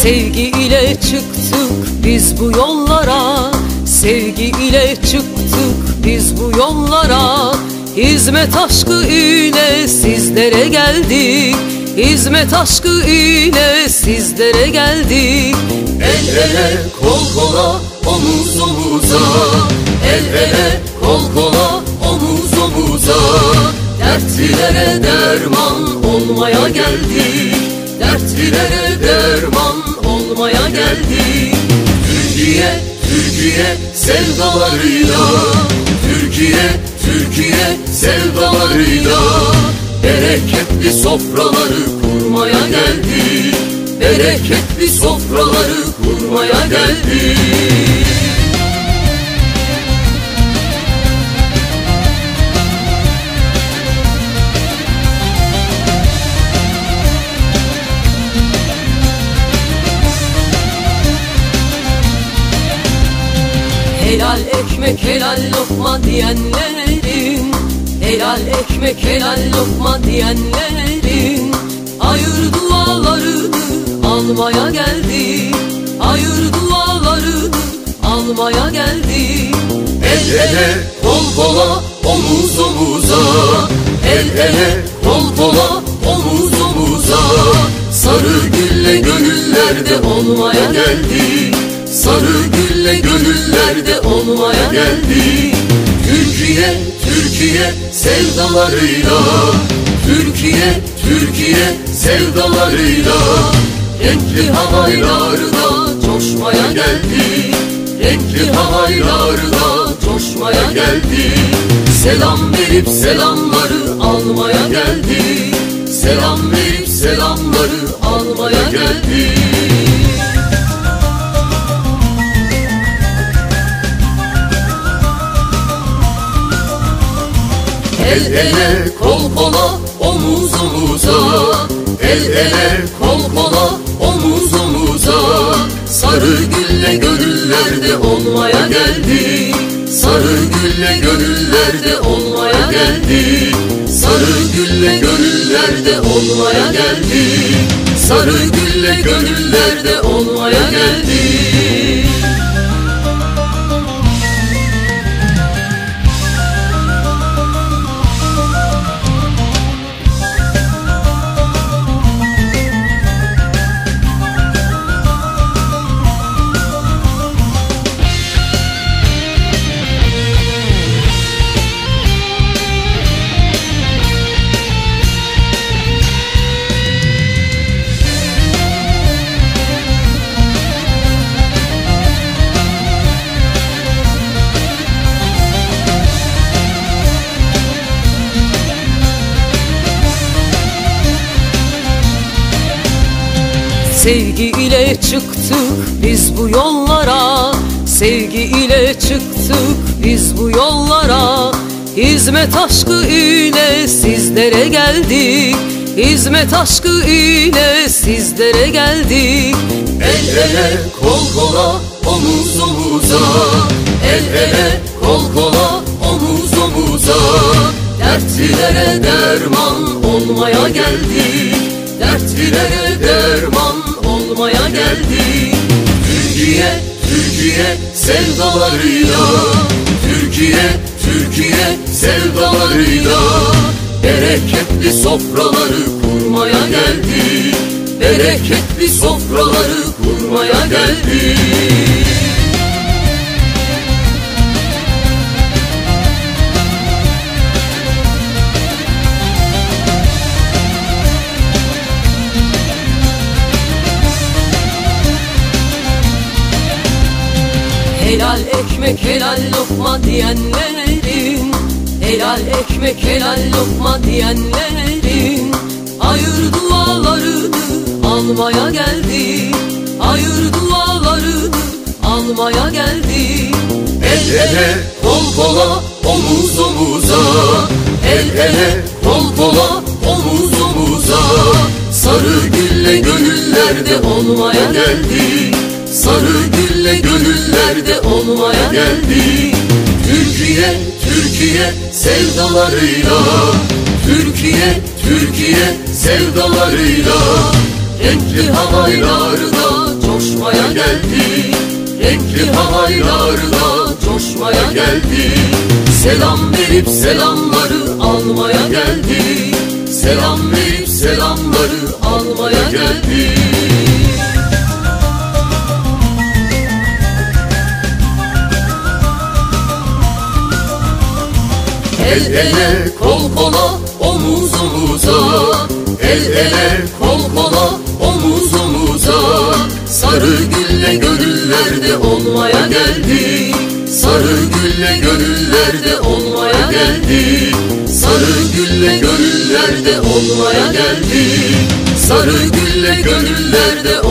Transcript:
Sevgi ile çıktık biz bu yollara, sevgi ile çıktık biz bu yollara. Hizmet aşkı ile sizlere geldik, hizmet aşkı ile sizlere geldik. El ele kol kola omuz omuza, el ele kol kola omuz omuza. Dertlilere derman olmaya geldik, dertlilere derman olmaya geldik. Türkiye, Türkiye sevdalarıyla, Türkiye, Türkiye sevdalarıyla. Bereketli sofraları kurmaya geldik, bereketli sofraları kurmaya geldik. Helal ekmek helal lokma diyenlerin, helal ekmek helal lokma diyenlerin hayır dualarını almaya geldik, hayır dualarını almaya geldik. El ele kol kola omuz omuza, el ele kol kola omuz omuza. Sarı gülle gönüllerde olmaya geldik, sarı gülle gönüllerde olmaya geldik. Türkiye, Türkiye sevdalarıyla, Türkiye, Türkiye sevdalarıyla. Renkli havaylarda coşmaya geldik, renkli havaylarda coşmaya geldik. Selam verip selamları almaya geldik, selam verip selamları almaya geldik. El ele kol kola omuz omuza, el ele kol kola omuz omuza. Sarı gülle gönüllerde olmaya geldik, sarı gülle gönüllerde olmaya geldik. Sarı gülle gönüllerde olmaya geldik, sarı gülle gönüllerde olmaya geldik. Sevgi ile çıktık biz bu yollara, sevgi ile çıktık biz bu yollara. Hizmet aşkı ile sizlere geldik, hizmet aşkı ile sizlere geldik. El ele kol kola omuz omuza, el ele kol kola omuz omuza. Dertlilere derman olmaya geldik, dertlilere derman olmaya geldik. Türkiye, Türkiye sevdalarıyla, Türkiye, Türkiye sevdalarıyla. Bereketli sofraları kurmaya geldik, bereketli sofraları kurmaya geldik. Helal ekmek helal lokma diyenlerin, helal ekmek helal lokma diyenlerin hayır dualarını almaya geldik, hayır dualarını almaya geldik. El ele kol kola omuz omuza, el ele kol kola omuz omuza. Sarı gülle gönüllerde olmaya geldik, sarı gülle gönüllerde olmaya geldik. Türkiye, Türkiye sevdalarıyla, Türkiye, Türkiye sevdalarıyla. Renkli havaylarda coşmaya geldik. Renkli halaylarda coşmaya geldik. Selam verip selamları almaya geldik. Selam verip selamları almaya geldik. El ele kol kola omuz omuza, el ele kol kola omuz omuza, sarı gülle gönüllerde olmaya geldik. Sarı gülle gönüllerde olmaya geldik. Sarı gülle gönüllerde olmaya geldik. Sarı gülle gönüllerde